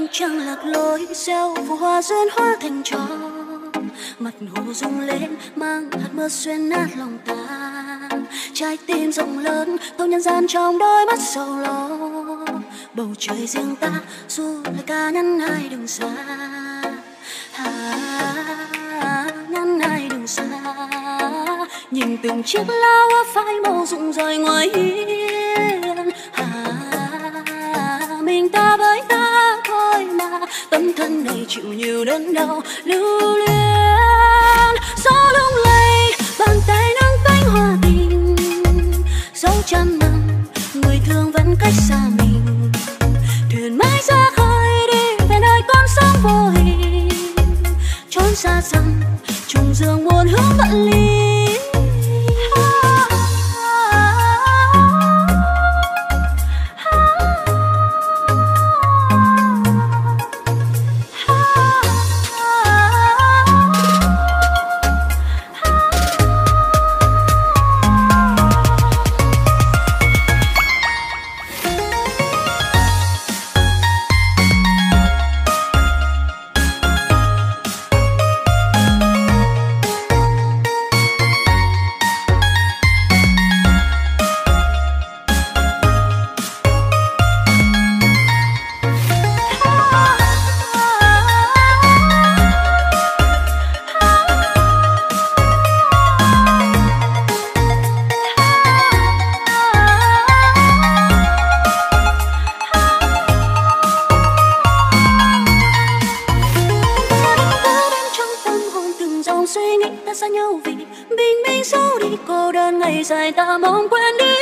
ánh trăng lạc lối gieo phù hoa duyên hóa thành trò, mặt hồ rung lên mang hạt mưa xuyên nát lòng ta. Trái tim rộng lớn thâu nhân gian trong đôi mắt sầu lo, bầu trời riêng ta dù lời ca nhắn ai đừng xa. Nhắn ai đừng xa, nhìn từng chiếc lá hoa phai màu rụng rời ngoài hiên. Mình ta với ta thôi mà, tấm thân này chịu nhiều đớn đau lưu luyến. Gió lung lay bàn tay nâng cánh hoa tình, dấu trăm năm người thương vẫn cách xa mình. Thuyền mãi ra khơi đi về nơi con sóng vô hình, trốn xa xăm trùng dương buồn hướng vạn ly. Dài ta mong quên đi,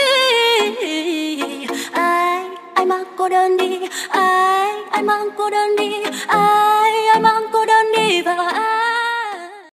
ai mang cô đơn đi, ai mang cô đơn đi, ai